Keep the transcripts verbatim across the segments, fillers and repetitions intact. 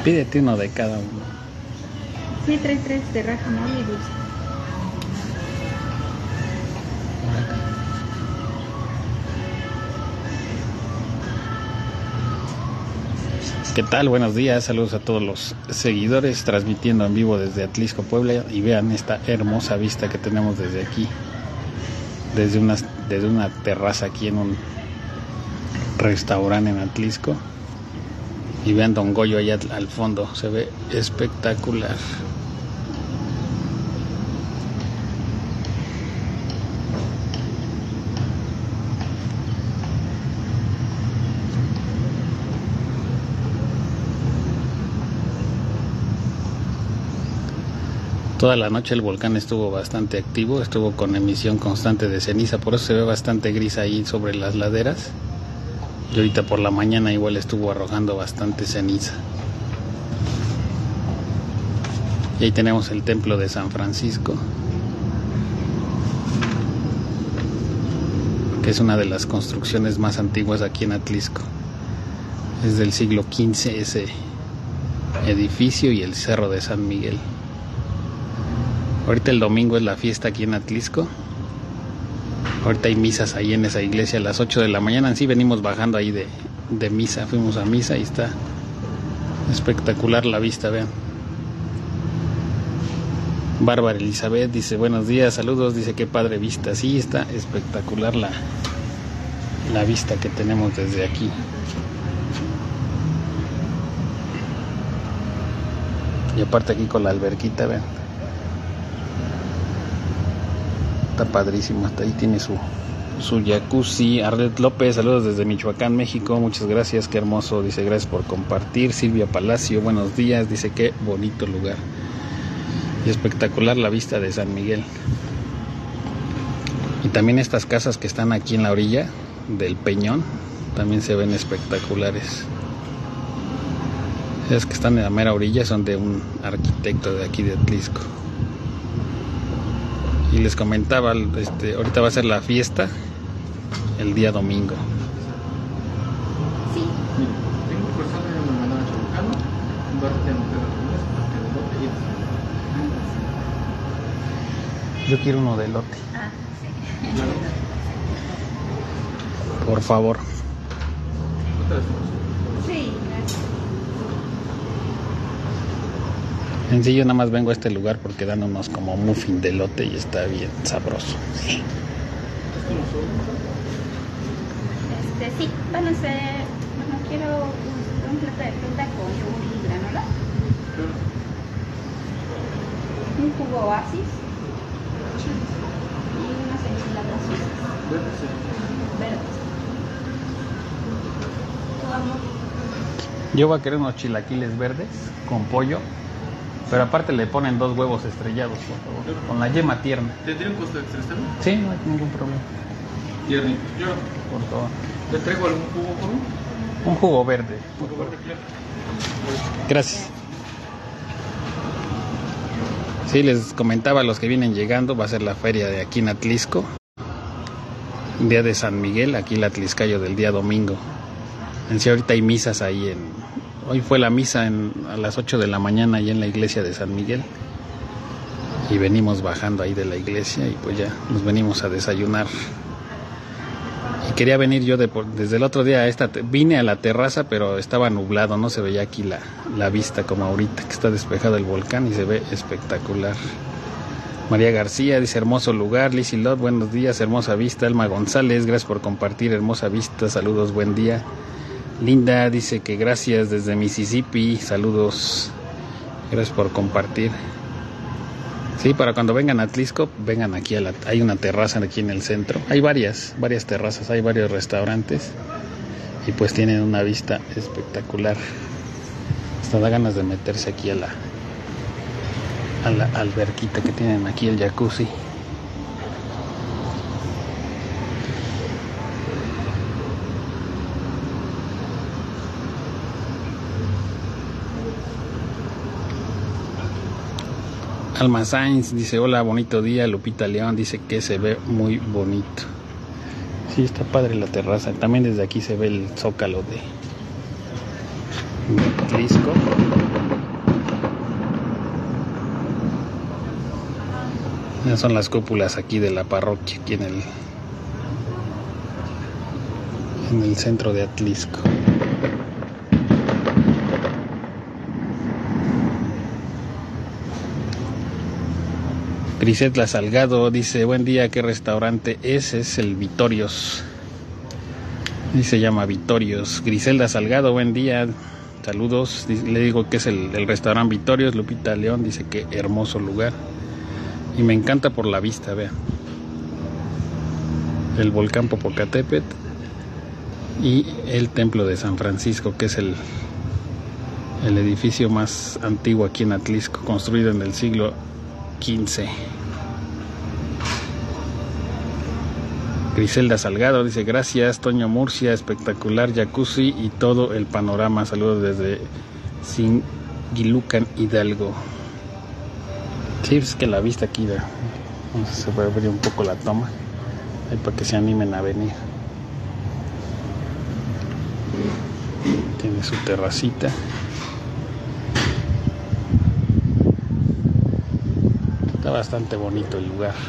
Pídete uno de cada uno. Sí, trae tres de raja mole y dulce. ¿Qué tal? Buenos días, saludos a todos los seguidores, transmitiendo en vivo desde Atlisco, Puebla, y vean esta hermosa vista que tenemos desde aquí, desde una, desde una terraza aquí en un restaurante en Atlisco, y vean Don Goyo allá al fondo, se ve espectacular. Toda la noche el volcán estuvo bastante activo, estuvo con emisión constante de ceniza, por eso se ve bastante gris ahí sobre las laderas. Y ahorita por la mañana igual estuvo arrojando bastante ceniza. Y ahí tenemos el templo de San Francisco, que es una de las construcciones más antiguas aquí en Atlisco. Es del siglo quince ese edificio, y el Cerro de San Miguel. Ahorita el domingo es la fiesta aquí en Atlisco. Ahorita hay misas ahí en esa iglesia a las ocho de la mañana. Sí, venimos bajando ahí de, de misa. Fuimos a misa y está espectacular la vista, vean. Bárbara Elizabeth dice, buenos días, saludos. Dice, qué padre vista. Sí, está espectacular la, la vista que tenemos desde aquí. Y aparte aquí con la alberquita, vean. Está padrísimo, hasta ahí tiene su, su jacuzzi. Arlet López, saludos desde Michoacán, México, muchas gracias, qué hermoso, dice, gracias por compartir. Silvia Palacio, buenos días, dice, qué bonito lugar y espectacular la vista de San Miguel. Y también estas casas que están aquí en la orilla del peñón también se ven espectaculares. Esas que están en la mera orilla son de un arquitecto de aquí de Atlisco. Y les comentaba, este, ahorita va a ser la fiesta el día domingo. Sí. Tengo personas en la manada Cholucano, un bar de elote y Yo quiero uno de elote. Ah, sí. Por favor. Sí, gracias. En sí yo nada más vengo a este lugar porque dan unos como muffin de elote y está bien sabroso. Este, sí, van a ser, bueno, quiero un, un plato de fruta con yogur y granola. Un jugo oasis. Y unas enchiladas suizas. Verdes. ¿Tu amor? Yo voy a querer unos chilaquiles verdes con pollo, pero aparte le ponen dos huevos estrellados, por favor, con la yema tierna. ¿Tendría un costo extra este? Sí, no hay ningún problema. Tiernito. Yo Por favor. le traigo algún jugo, por favor. Un jugo verde. Jugo verde, claro. Gracias. Sí, les comentaba a los que vienen llegando, va a ser la feria de aquí en Atlisco, día de San Miguel, aquí el Atliscayo del día domingo. En sí ahorita hay misas ahí en... Hoy fue la misa en, a las ocho de la mañana ahí en la iglesia de San Miguel. Y venimos bajando ahí de la iglesia y pues ya nos venimos a desayunar. Y quería venir yo de, desde el otro día a esta... Vine a la terraza, pero estaba nublado, no se veía aquí la, la vista como ahorita, que está despejado el volcán y se ve espectacular. María García dice, hermoso lugar. Lizzy Lot, buenos días, hermosa vista. Elma González, gracias por compartir, hermosa vista, saludos, buen día. Linda dice que gracias desde Mississippi, saludos, gracias por compartir. Sí, para cuando vengan a Atlisco, vengan aquí a la, hay una terraza aquí en el centro, hay varias, varias terrazas, hay varios restaurantes y pues tienen una vista espectacular. Hasta da ganas de meterse aquí a la, a la alberquita que tienen aquí, el jacuzzi. Alma Sainz dice, hola, bonito día. Lupita León dice que se ve muy bonito. Sí, está padre la terraza. También desde aquí se ve el zócalo de Atlisco. Esas son las cúpulas aquí de la parroquia, aquí en el, en el centro de Atlisco. Griselda Salgado dice, buen día, ¿qué restaurante es? Es el Vitorios. Y se llama Vitorios. Griselda Salgado, buen día, saludos. Le digo que es el, el restaurante Vitorios. Lupita León dice que hermoso lugar. Y me encanta por la vista, vean. El volcán Popocatépetl y el templo de San Francisco, que es el, el edificio más antiguo aquí en Atlisco, construido en el siglo quince. Griselda Salgado dice, gracias, Toño Murcia, espectacular jacuzzi y todo el panorama. Saludos desde Singilucan, Hidalgo. Sí, es que la vista aquí, da. No sé si se puede abrir un poco la toma, ahí para que se animen a venir. Tiene su terracita. Está bastante bonito el lugar.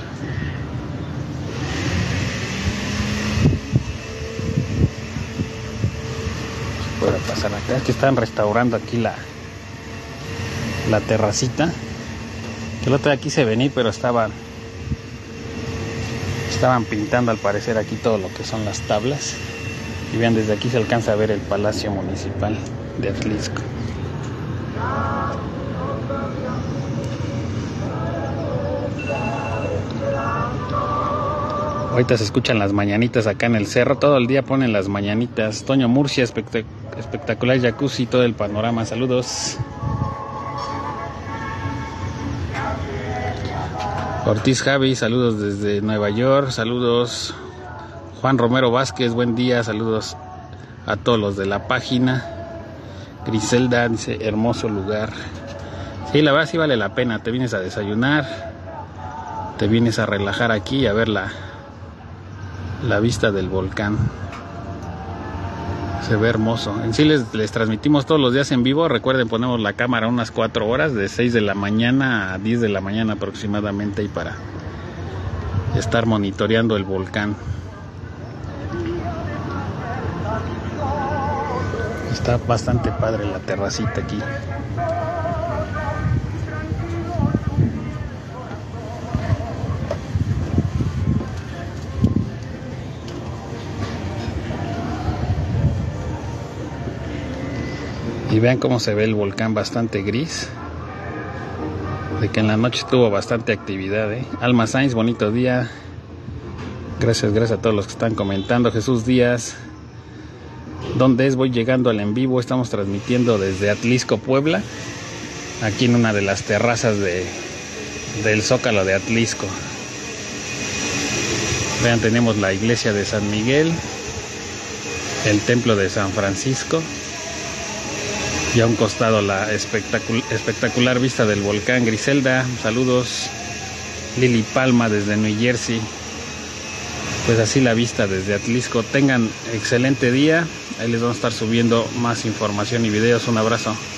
Se puede pasar acá. Es que están restaurando aquí la, la terracita. Que el otro día quise venir, pero estaban estaban pintando al parecer aquí todo lo que son las tablas. Y vean, desde aquí se alcanza a ver el Palacio Municipal de Atlisco. Ahorita se escuchan las mañanitas acá en el cerro. Todo el día ponen las mañanitas. Toño Murcia, espect espectacular jacuzzi, todo el panorama. Saludos. Ortiz Javi, saludos desde Nueva York. Saludos. Juan Romero Vázquez, buen día. Saludos a todos los de la página. Griselda dice, hermoso lugar. Sí, la verdad sí vale la pena. Te vienes a desayunar, te vienes a relajar aquí y a ver la, la vista del volcán. Se ve hermoso. En sí les, les transmitimos todos los días en vivo. Recuerden, ponemos la cámara unas cuatro horas, de seis de la mañana a diez de la mañana aproximadamente, y para estar monitoreando el volcán. Está bastante padre la terracita aquí. Y vean cómo se ve el volcán, bastante gris. De que en la noche tuvo bastante actividad, ¿eh? Alma Sainz, bonito día. Gracias, gracias a todos los que están comentando. Jesús Díaz, ¿dónde es? Voy llegando al en vivo. Estamos transmitiendo desde Atlisco, Puebla. Aquí en una de las terrazas de, del Zócalo de Atlisco. Vean, tenemos la iglesia de San Miguel, el templo de San Francisco, y a un costado la espectacul espectacular vista del volcán. Griselda, saludos. Lili Palma desde New Jersey. Pues así la vista desde Atlisco. Tengan excelente día. Ahí les vamos a estar subiendo más información y videos. Un abrazo.